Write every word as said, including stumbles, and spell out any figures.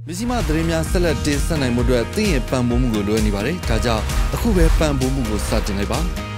မစ္စည်းမသတင်းများဆက်လက်တင်ဆက်နိုင်မှုအတွက်သင်ရဲ့ပံ့ပိုးမှုကိုလိုအပ်နေပါတယ်။ဒါကြောင့်အခုပဲပံ့ပိုးမှုကိုစတင်လိုက်ပါ။